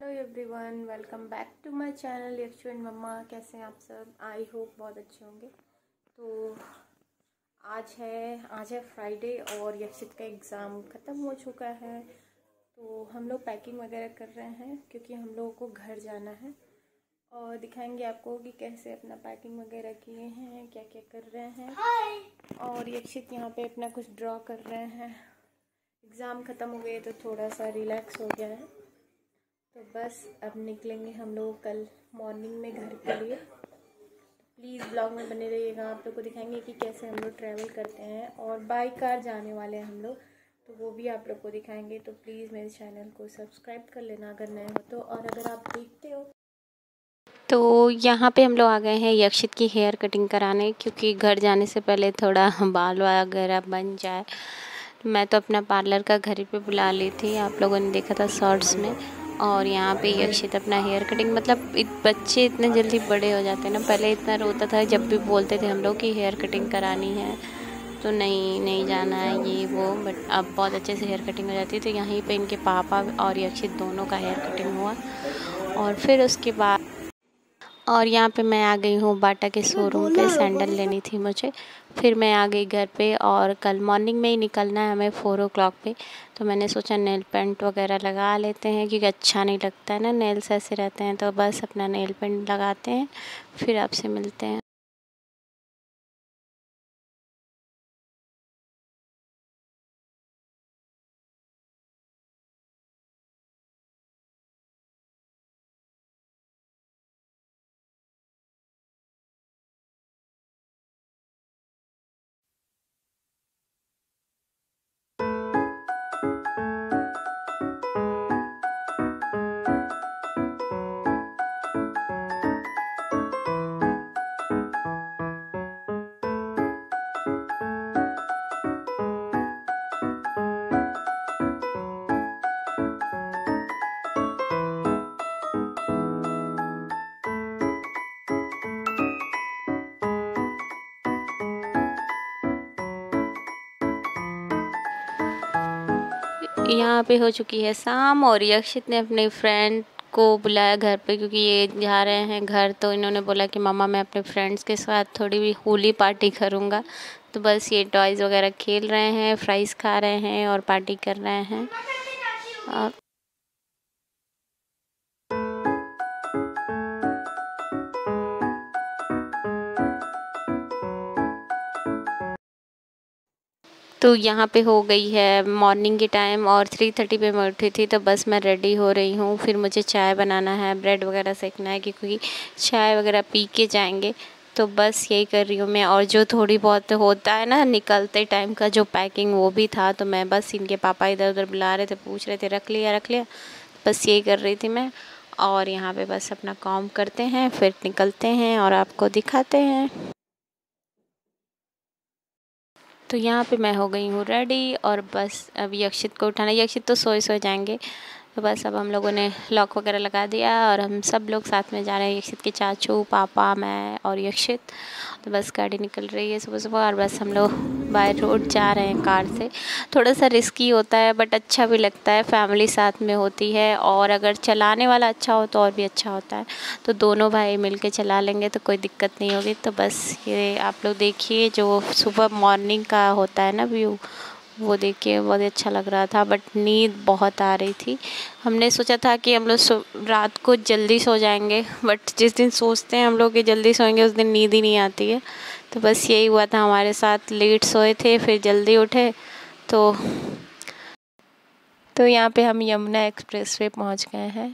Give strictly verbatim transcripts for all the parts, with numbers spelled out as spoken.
Hello everyone, welcome back to my channel Yakshu and mamma. कैसे हैं आप सब? आई होप बहुत अच्छे होंगे। तो आज है आज है फ्राइडे और यक्षित का एग्ज़ाम ख़त्म हो चुका है। तो हम लोग पैकिंग वगैरह कर रहे हैं क्योंकि हम लोगों को घर जाना है और दिखाएंगे आपको कि कैसे अपना पैकिंग वगैरह किए हैं, क्या क्या कर रहे हैं। Hi! और यक्षित यहाँ पे अपना कुछ ड्रॉ कर रहे हैं। एग्ज़ाम ख़त्म हो गए तो थोड़ा सा रिलैक्स हो गया है। तो बस अब निकलेंगे हम लोग कल मॉर्निंग में घर के लिए। प्लीज़ ब्लॉग में बने रहिएगा, आप लोग को दिखाएंगे कि कैसे हम लोग ट्रैवल करते हैं और बाई कार जाने वाले हैं हम लोग, तो वो भी आप लोग को दिखाएंगे। तो प्लीज़ मेरे चैनल को सब्सक्राइब कर लेना अगर नए हो तो, और अगर आप देखते हो। तो यहाँ पे हम लोग आ गए हैं यक्षित की हेयर कटिंग कराने, क्योंकि घर जाने से पहले थोड़ा बाल वगैरह बन जाए। मैं तो अपना पार्लर का घर ही पे बुला ली थी, आप लोगों ने देखा था शॉर्ट्स में। और यहाँ पे यक्षित अपना हेयर कटिंग, मतलब इत, बच्चे इतने जल्दी बड़े हो जाते हैं ना। पहले इतना रोता था जब भी बोलते थे हम लोग कि हेयर कटिंग करानी है तो नहीं नहीं जाना है ये वो, बट अब बहुत अच्छे से हेयर कटिंग हो जाती है। तो यहीं पे इनके पापा और यक्षित दोनों का हेयर कटिंग हुआ और फिर उसके बाद और यहाँ पे मैं आ गई हूँ बाटा के शोरूम पे, सैंडल लेनी थी मुझे। फिर मैं आ गई घर पे और कल मॉर्निंग में ही निकलना है हमें फोर ओ क्लॉक पे। तो मैंने सोचा नेल पेंट वगैरह लगा लेते हैं, क्योंकि अच्छा नहीं लगता है ना, नेल्स ऐसे रहते हैं। तो बस अपना नेल पेंट लगाते हैं, फिर आपसे मिलते हैं। यहाँ पे हो चुकी है शाम और यक्षित ने अपने फ्रेंड को बुलाया घर पे, क्योंकि ये जा रहे हैं घर। तो इन्होंने बोला कि मम्मा मैं अपने फ्रेंड्स के साथ थोड़ी भी होली पार्टी करूँगा। तो बस ये टॉयज़ वगैरह खेल रहे हैं, फ्राइज़ खा रहे हैं और पार्टी कर रहे हैं। और तो यहाँ पे हो गई है मॉर्निंग की टाइम और थ्री थर्टी पे मैं उठी थी। तो बस मैं रेडी हो रही हूँ, फिर मुझे चाय बनाना है, ब्रेड वगैरह सेकना है, क्योंकि चाय वगैरह पी के जाएंगे। तो बस यही कर रही हूँ मैं। और जो थोड़ी बहुत होता है ना निकलते टाइम का जो पैकिंग, वो भी था। तो मैं बस, इनके पापा इधर उधर बुला रहे थे, पूछ रहे थे रख लिया रख लिया, बस यही कर रही थी मैं। और यहाँ पे बस अपना काम करते हैं, फिर निकलते हैं और आपको दिखाते हैं। तो यहाँ पे मैं हो गई हूँ रेडी और बस अब यक्षित को उठाना। यक्षित तो सोए सोए जाएंगे। तो बस अब हम लोगों ने लॉक वगैरह लगा दिया और हम सब लोग साथ में जा रहे हैं, यक्षित के चाचू, पापा, मैं और यक्षित। तो बस गाड़ी निकल रही है सुबह सुबह और बस हम लोग बाय रोड जा रहे हैं कार से। थोड़ा सा रिस्की होता है बट अच्छा भी लगता है, फैमिली साथ में होती है। और अगर चलाने वाला अच्छा हो तो और भी अच्छा होता है। तो दोनों भाई मिल के चला लेंगे तो कोई दिक्कत नहीं होगी। तो बस ये आप लोग देखिए, जो सुबह मॉर्निंग का होता है ना व्यू, वो देख के बहुत अच्छा लग रहा था। बट नींद बहुत आ रही थी। हमने सोचा था कि हम लोग रात को जल्दी सो जाएंगे, बट जिस दिन सोचते हैं हम लोग कि जल्दी सोएंगे उस दिन नींद ही नहीं आती है। तो बस यही हुआ था हमारे साथ, लेट सोए थे फिर जल्दी उठे। तो तो यहाँ पे हम यमुना एक्सप्रेस वे पहुँच गए हैं।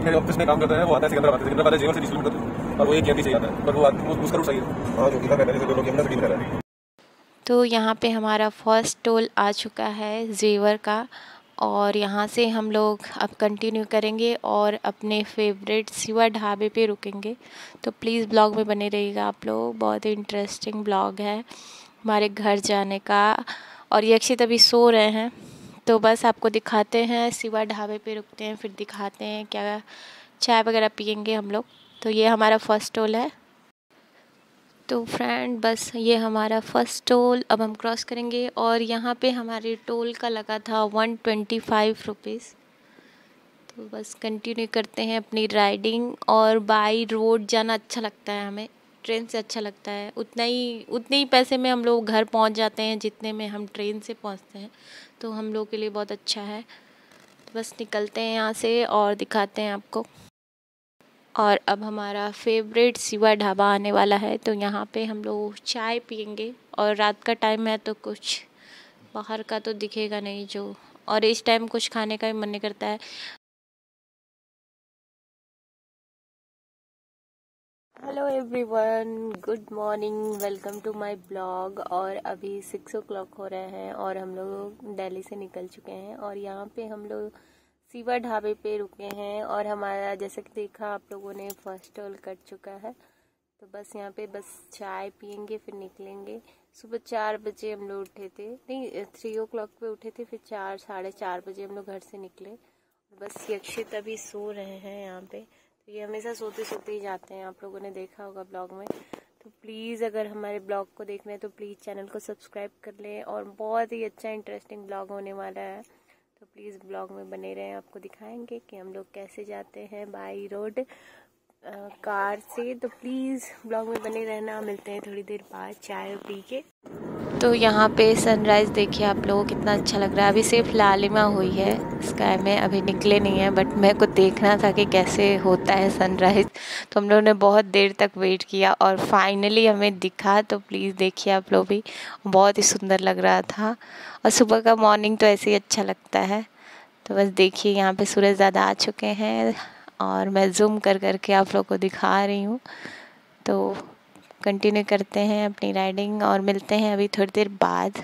मेरे ऑफिस में काम करता है, वो आता है सिकंदराबाद से, सिकंदराबाद जेवर से बीस किलोमीटर, और वो एक एमपी से आता है, पर वो वो उसका रूट सही है। हाँ, जो कि कहता है जैसे लोग यमुना सिटी में रह रहे हैं। तो यहाँ पे हमारा फर्स्ट टोल आ चुका है जेवर का, और यहाँ से हम लोग अब कंटिन्यू करेंगे और अपने फेवरेट सिवा ढाबे पे रुकेंगे। तो प्लीज़ ब्लॉग में बने रहिएगा आप लोग, बहुत ही इंटरेस्टिंग ब्लॉग है हमारे घर जाने का। और यक्षित अभी सो रहे हैं, तो बस आपको दिखाते हैं, सिवा ढाबे पे रुकते हैं, फिर दिखाते हैं क्या चाय वगैरह पियेंगे हम लोग। तो ये हमारा फर्स्ट टोल है। तो फ्रेंड बस ये हमारा फर्स्ट टोल अब हम क्रॉस करेंगे, और यहाँ पे हमारे टोल का लगा था वन ट्वेंटी फाइव रुपीज़। तो बस कंटिन्यू करते हैं अपनी राइडिंग। और बाई रोड जाना अच्छा लगता है हमें, ट्रेन से अच्छा लगता है। उतना ही उतने ही पैसे में हम लोग घर पहुँच जाते हैं जितने में हम ट्रेन से पहुँचते हैं, तो हम लोग के लिए बहुत अच्छा है। तो बस निकलते हैं यहाँ से और दिखाते हैं आपको। और अब हमारा फेवरेट सिवा ढाबा आने वाला है, तो यहाँ पे हम लोग चाय पियेंगे। और रात का टाइम है तो कुछ बाहर का तो दिखेगा नहीं जो, और इस टाइम कुछ खाने का भी मन नहीं करता है। Hello everyone, good morning, welcome to my blog. और अभी सिक्स ओ क्लॉक हो रहे हैं और हम लोग दिल्ली से निकल चुके हैं, और यहाँ पे हम लोग सिवा ढाबे पे रुके हैं। और हमारा जैसे कि देखा आप लोगों ने, फर्स्ट टोल कट चुका है। तो बस यहाँ पे बस चाय पियेंगे फिर निकलेंगे। सुबह चार बजे हम लोग उठे थे, नहीं थ्री ओ क्लॉक पे उठे थे, फिर चार साढ़े चार बजे हम लोग घर से निकले। बस यक्षित अभी सो रहे हैं यहाँ पे। तो ये हमेशा सोते सोते ही जाते हैं, आप लोगों ने देखा होगा ब्लॉग में। तो प्लीज़ अगर हमारे ब्लॉग को देख रहे हैं तो प्लीज़ चैनल को सब्सक्राइब कर लें, और बहुत ही अच्छा इंटरेस्टिंग ब्लॉग होने वाला है। तो प्लीज़ ब्लॉग में बने रहें, आपको दिखाएंगे कि हम लोग कैसे जाते हैं बाई रोड कार से। तो प्लीज़ ब्लॉग में बने रहना, मिलते हैं थोड़ी देर बाद चाय पी के। तो यहाँ पे सनराइज़ देखिए आप लोगों को कितना अच्छा लग रहा है। अभी सिर्फ लालिमा हुई है स्काई में, अभी निकले नहीं है, बट मेरे को देखना था कि कैसे होता है सनराइज़। तो हम लोगों ने बहुत देर तक वेट किया और फाइनली हमें दिखा। तो प्लीज़ देखिए आप लोग भी, बहुत ही सुंदर लग रहा था। और सुबह का मॉर्निंग तो ऐसे ही अच्छा लगता है। तो बस देखिए यहाँ पे सूरज ज़्यादा आ चुके हैं, और मैं जूम कर करके आप लोग को दिखा रही हूँ। तो कंटिन्यू करते हैं अपनी राइडिंग और मिलते हैं अभी थोड़ी देर बाद।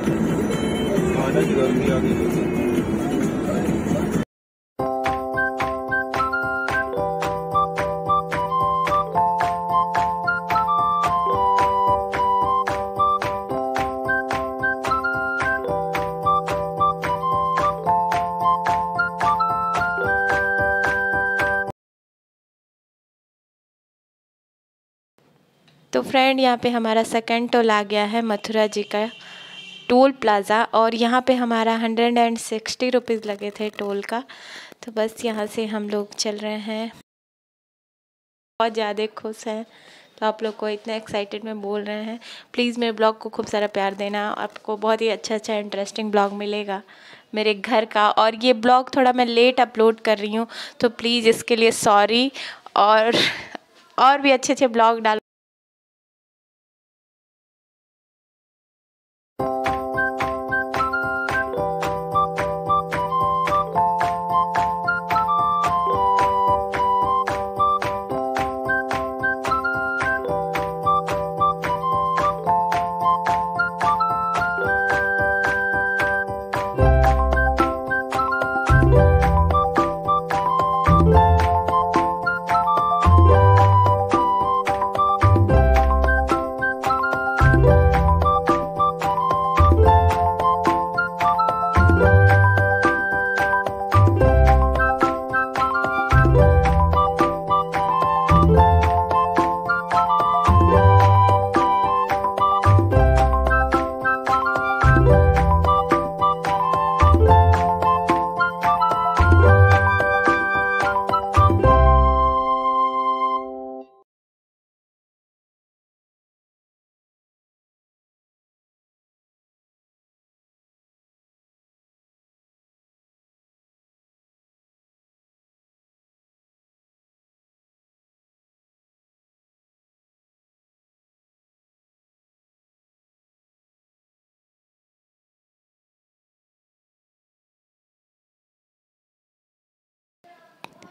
तो फ्रेंड यहाँ पे हमारा सेकंड टोल आ गया है, मथुरा जी का टोल प्लाज़ा। और यहाँ पे हमारा हंड्रेड एंड सिक्सटी रुपीज़ लगे थे टोल का। तो बस यहाँ से हम लोग चल रहे हैं, बहुत ज़्यादा खुश हैं। तो आप लोग को इतना एक्साइटेड में बोल रहे हैं। प्लीज़ मेरे ब्लॉग को खूब सारा प्यार देना, आपको बहुत ही अच्छा अच्छा इंटरेस्टिंग ब्लॉग मिलेगा मेरे घर का। और ये ब्लॉग थोड़ा मैं लेट अपलोड कर रही हूँ, तो प्लीज़ इसके लिए सॉरी। और और भी अच्छे अच्छे ब्लॉग डाल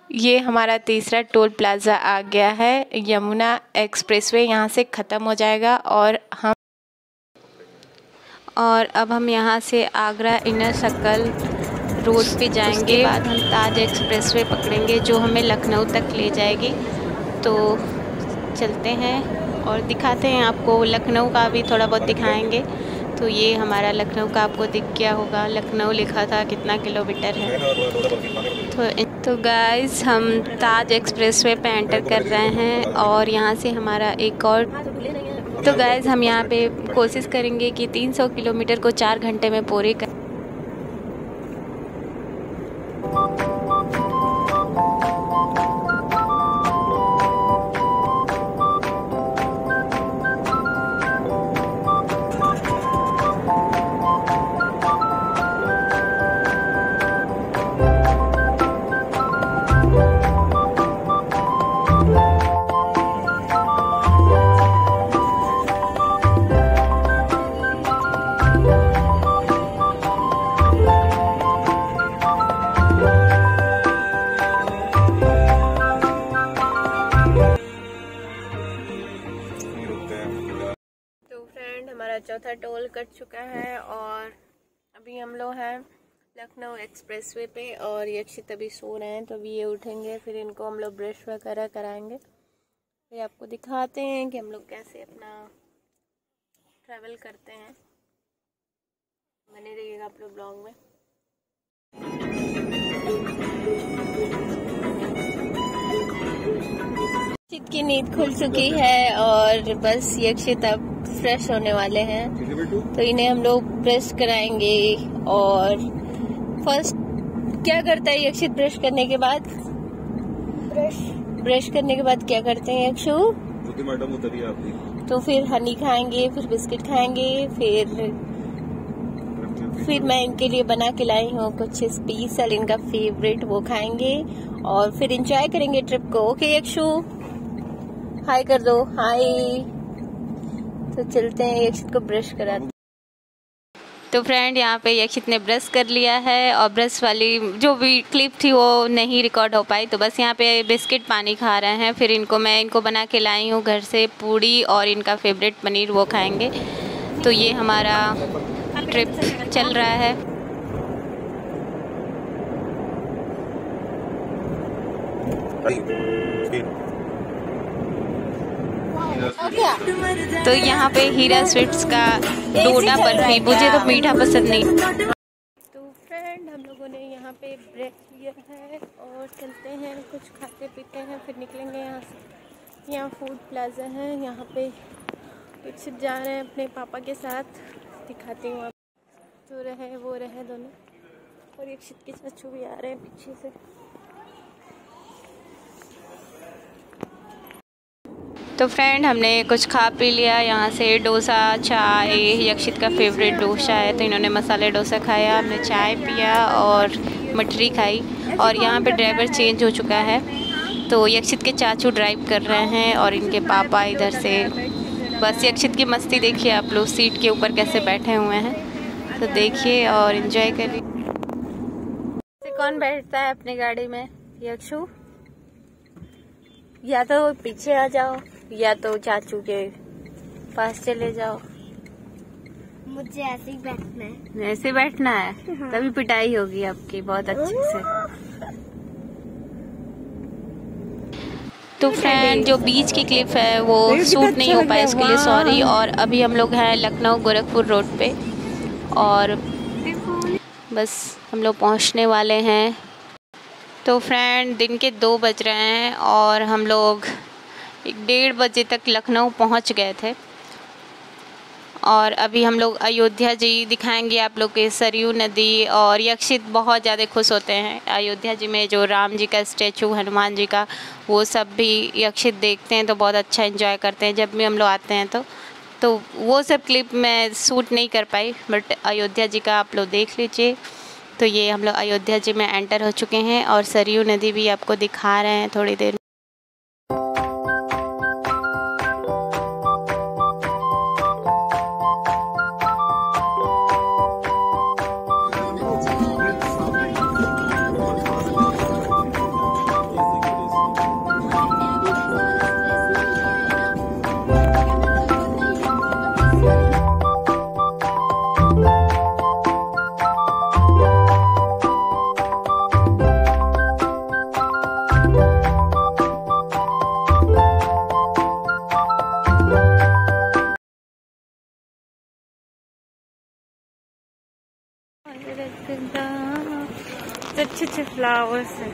ये हमारा तीसरा टोल प्लाज़ा आ गया है, यमुना एक्सप्रेसवे यहाँ से ख़त्म हो जाएगा और हम और अब हम यहाँ से आगरा इनर सर्कल रोड पे जाएंगे। उसके बाद हम ताज एक्सप्रेसवे पकड़ेंगे जो हमें लखनऊ तक ले जाएगी। तो चलते हैं और दिखाते हैं आपको, लखनऊ का भी थोड़ा बहुत दिखाएंगे। तो ये हमारा लखनऊ का आपको दिख गया होगा, लखनऊ लिखा था कितना किलोमीटर है। तो तो गाइस हम ताज एक्सप्रेसवे पे एंटर कर रहे हैं और यहाँ से हमारा एक और तो गाइस हम यहाँ पे कोशिश करेंगे कि तीन सौ किलोमीटर को चार घंटे में पूरे कर चौथा टोल कट चुका है और अभी हम लोग हैं लखनऊ एक्सप्रेसवे पे और यक्षित अभी सो रहे हैं। तो अभी ये उठेंगे, फिर इनको हम लोग ब्रश वगैरह कराएंगे, फिर आपको दिखाते हैं कि हम लोग कैसे अपना ट्रैवल करते हैं। बने रहिएगा आप लोग ब्लॉग में। यक्षित की नींद खुल चुकी है और बस यक्षित अब फ्रेश होने वाले हैं। तो इन्हें हम लोग ब्रश कराएंगे और फर्स्ट क्या करता है यक्षित ब्रश करने के बाद? ब्रश ब्रश करने के बाद क्या करते हैं यक्षु? मैडम उतरी आपकी। तो फिर हनी खाएंगे, फिर बिस्किट खाएंगे, फिर फिर मैं इनके लिए बना के लाई हूँ कुछ स्पेशल, इनका फेवरेट, वो खाएंगे और फिर एंजॉय करेंगे ट्रिप को। ओके यक्षु, हाय कर दो, हाय। तो चलते हैं, यक्षित को ब्रश करा। तो फ्रेंड यहाँ पे यक्षित ने ब्रश कर लिया है और ब्रश वाली जो भी क्लिप थी वो नहीं रिकॉर्ड हो पाई, तो बस यहाँ पे बिस्किट पानी खा रहे हैं। फिर इनको मैं इनको बना के लाई हूँ घर से पूड़ी और इनका फेवरेट पनीर, वो खाएंगे। तो ये हमारा ट्रिप चल रहा है। तो यहाँ पे हीरा स्वीट्स का डोडा बर्फी, मुझे तो मीठा पसंद नहीं। तो फ्रेंड हम लोगों ने यहाँ पे ब्रेक लिया है और चलते हैं, कुछ खाते पीते हैं, फिर निकलेंगे यहाँ से। यहाँ फूड प्लाजा है, यहाँ पे कुछ जा रहे हैं अपने पापा के साथ, दिखाती हूँ आप। तो रहे वो रहे दोनों, और यक्षित के चाचू भी आ रहे हैं पीछे से। तो फ्रेंड हमने कुछ खा पी लिया, यहाँ से डोसा, चाय, यक्षित का फेवरेट डोसा है तो इन्होंने मसाले डोसा खाया, हमने चाय पिया और मठरी खाई। और यहाँ पे ड्राइवर चेंज हो चुका है, तो यक्षित के चाचू ड्राइव कर रहे हैं और इनके पापा इधर से। बस यक्षित की मस्ती देखिए आप लोग, सीट के ऊपर कैसे बैठे हुए हैं, तो देखिए और एंजॉय करिए। कौन बैठता है अपनी गाड़ी में? यक्षु, या तो पीछे आ जाओ या तो चाचू के पास चले जाओ। मुझे ऐसे ही बैठना है। ऐसे बैठना है? हाँ। तभी पिटाई होगी आपकी बहुत अच्छे से। तो फ्रेंड जो बीच की क्लिप है वो शूट नहीं हो पाया, इसके लिए सॉरी। और अभी हम लोग हैं लखनऊ गोरखपुर रोड पे और बस हम लोग पहुंचने वाले हैं। तो फ्रेंड दिन के दो बज रहे हैं और हम लोग एक डेढ़ बजे तक लखनऊ पहुंच गए थे। और अभी हम लोग अयोध्या जी दिखाएंगे आप लोग के, सरयू नदी। और यक्षित बहुत ज़्यादा खुश होते हैं अयोध्या जी में, जो राम जी का स्टैचू, हनुमान जी का, वो सब भी यक्षित देखते हैं तो बहुत अच्छा एंजॉय करते हैं जब भी हम लोग आते हैं। तो तो वो सब क्लिप मैं शूट नहीं कर पाई, बट अयोध्या जी का आप लोग देख लीजिए। तो ये हम लोग अयोध्या जी में एंटर हो चुके हैं और सरयू नदी भी आपको दिखा रहे हैं थोड़ी देर। हाँ उससे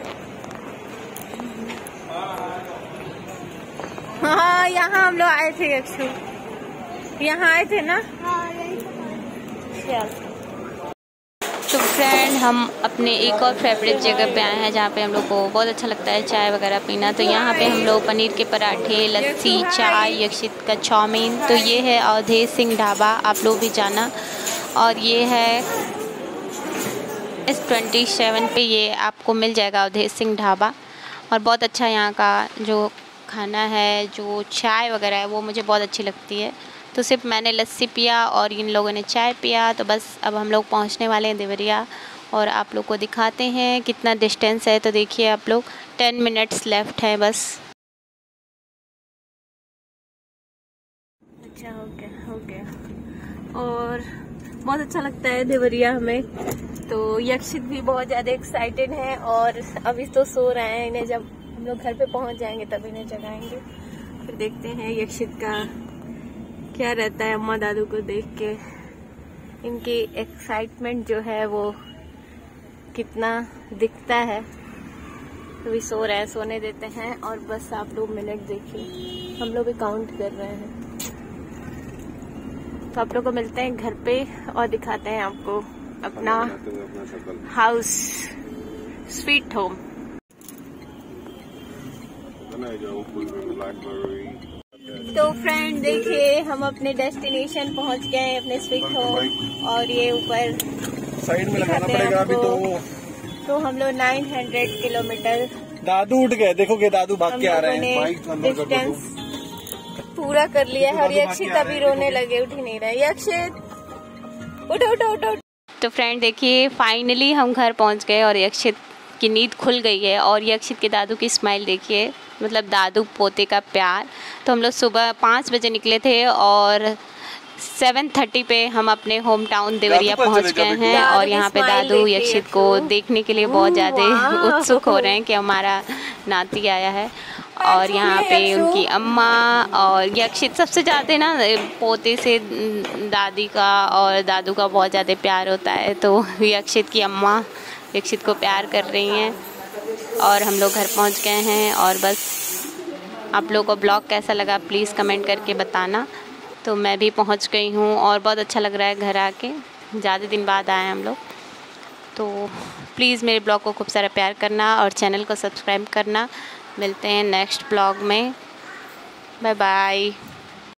हाँ यहाँ हम लोग आए थे यक्षु, यहाँ आए थे ना। तो फ्रेंड हम अपने एक और फेवरेट जगह पे आए हैं जहाँ पे हम लोग को बहुत अच्छा लगता है चाय वगैरह पीना। तो यहाँ पे हम लोग पनीर के पराठे, लस्सी, चाय, यक्षित का चाउमीन। तो ये है अवधेश सिंह ढाबा, आप लोग भी जाना। और ये है इस ट्वेंटी सेवन पे ये आपको मिल जाएगा अवधेश सिंह ढाबा। और बहुत अच्छा यहाँ का जो खाना है, जो चाय वगैरह है वो मुझे बहुत अच्छी लगती है। तो सिर्फ मैंने लस्सी पिया और इन लोगों ने चाय पिया। तो बस अब हम लोग पहुँचने वाले हैं देवरिया और आप लोग को दिखाते हैं कितना डिस्टेंस है। तो देखिए आप लोग, टेन मिनट्स लेफ्ट है बस। अच्छा हो गया हो गया और बहुत अच्छा लगता है देवरिया हमें। तो यक्षित भी बहुत ज़्यादा एक्साइटेड है और अभी तो सो रहे हैं। इन्हें जब हम लोग घर पे पहुंच जाएंगे तब इन्हें जगाएंगे, फिर देखते हैं यक्षित का क्या रहता है अम्मा दादू को देख के। इनकी एक्साइटमेंट जो है वो कितना दिखता है। तो भी सो रहे हैं, सोने देते हैं। और बस आप लोग मिनट देखिए, हम लोग भी काउंट कर रहे हैं। तो आप लोग को मिलते हैं घर पे और दिखाते हैं आपको अपना हाउस, स्वीट होम। तो फ्रेंड देखिए हम अपने डेस्टिनेशन पहुंच गए हैं, अपने स्वीट होम। और ये ऊपर साइड में लगाना पड़ेगा अभी तो। तो हम लोग नौ सौ किलोमीटर, दादू उठ गए, देखोगे दादू भाग के आ रहे हैं। डिस्टेंस पूरा कर लिया है और यक्षित अभी रोने लगे, उठ ही नहीं रहे। यक्षित उठो उठो उठो। तो फ्रेंड देखिए फाइनली हम घर पहुंच गए और यक्षित की नींद खुल गई है। और यक्षित के दादू की स्माइल देखिए, मतलब दादू पोते का प्यार। तो हम लोग सुबह पाँच बजे निकले थे और सेवन थर्टी पे हम अपने होम टाउन देवरिया पहुंच गए हैं। और यहाँ पे दादू यक्षित को देखने के लिए बहुत ज़्यादा उत्सुक हो रहे हैं कि हमारा नाती आया है। और यहाँ पे उनकी अम्मा और यक्षित सबसे ज़्यादा ना पोते से दादी का और दादू का बहुत ज़्यादा प्यार होता है। तो यक्षित की अम्मा यक्षित को प्यार कर रही हैं। और हम लोग घर पहुँच गए हैं। और बस आप लोगों को ब्लॉग कैसा लगा प्लीज़ कमेंट करके बताना। तो मैं भी पहुँच गई हूँ और बहुत अच्छा लग रहा है घर आके, ज़्यादा दिन बाद आए हम लोग। तो प्लीज़ मेरे ब्लॉग को खूब सारा प्यार करना और चैनल को सब्सक्राइब करना। मिलते हैं नेक्स्ट ब्लॉग में, बाय बाय।